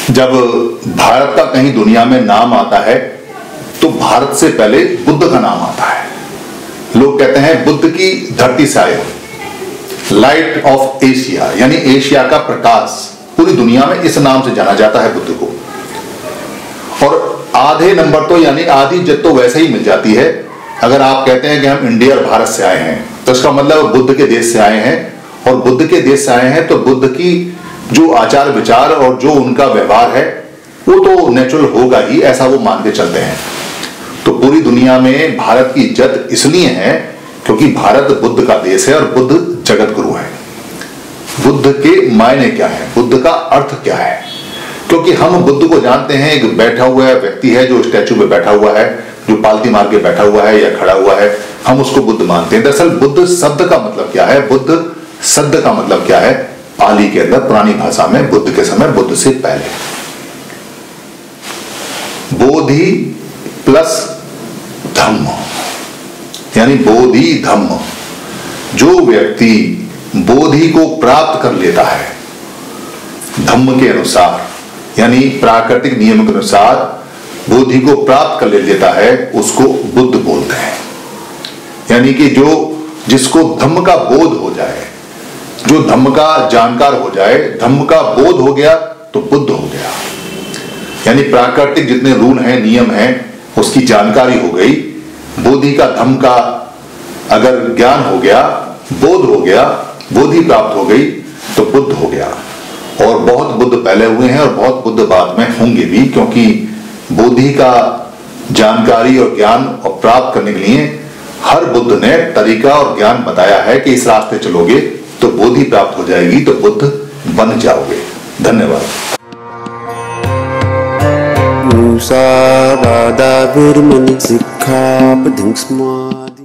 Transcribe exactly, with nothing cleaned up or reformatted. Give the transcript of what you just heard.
जब भारत का कहीं दुनिया में नाम आता है तो भारत से पहले बुद्ध का नाम आता है। लोग कहते हैं बुद्ध की धरती से आए, लाइट ऑफ एशिया, यानी एशिया का प्रकाश। पूरी दुनिया में इस नाम से जाना जाता है बुद्ध को। और आधे नंबर तो यानी आधी इज्जत तो वैसे ही मिल जाती है अगर आप कहते हैं कि हम इंडिया और भारत से आए हैं, तो इसका मतलब बुद्ध के देश से आए हैं। और बुद्ध के देश से आए हैं तो बुद्ध की जो आचार विचार और जो उनका व्यवहार है वो तो नेचुरल होगा ही, ऐसा वो मान के चलते हैं। तो पूरी दुनिया में भारत की इज्जत इसलिए है क्योंकि भारत बुद्ध का देश है और बुद्ध जगत गुरु है। बुद्ध के मायने क्या है, बुद्ध का अर्थ क्या है? क्योंकि हम बुद्ध को जानते हैं एक बैठा हुआ व्यक्ति है जो स्टैचू पे बैठा हुआ है, जो पालती मार के बैठा हुआ है या खड़ा हुआ है, हम उसको बुद्ध मानते हैं। दरअसल बुद्ध शब्द का मतलब क्या है? बुद्ध शब्द का मतलब क्या है? पाली के अंदर पुरानी भाषा में बुद्ध के समय, बुद्ध से पहले। बोधि प्लस धम्म, यानी बोधि धम्म। जो व्यक्ति बोधि को प्राप्त कर लेता है धम्म के अनुसार, यानी प्राकृतिक नियम के अनुसार बोधि को प्राप्त कर लेता है, उसको बुद्ध बोलते हैं। यानी कि जो जिसको धम्म का बोध हो जाए, जो धम्म का जानकार हो जाए, धम्म का बोध हो गया तो बुद्ध हो गया। यानी प्राकृतिक जितने रूल हैं, नियम हैं, उसकी जानकारी हो गई। बोधि का, धम्म का अगर ज्ञान हो गया, बोध हो गया, बोधि प्राप्त हो गई तो बुद्ध हो गया। और बहुत बुद्ध पहले हुए हैं और बहुत बुद्ध बाद में होंगे भी, क्योंकि बोधि का जानकारी और ज्ञान और प्राप्त करने के लिए हर बुद्ध ने तरीका और ज्ञान बताया है कि इस रास्ते चलोगे तो बोधि प्राप्त हो जाएगी, तो बुद्ध बन जाओगे। धन्यवाद। Musa Bada Virmani Sikha Padang Smart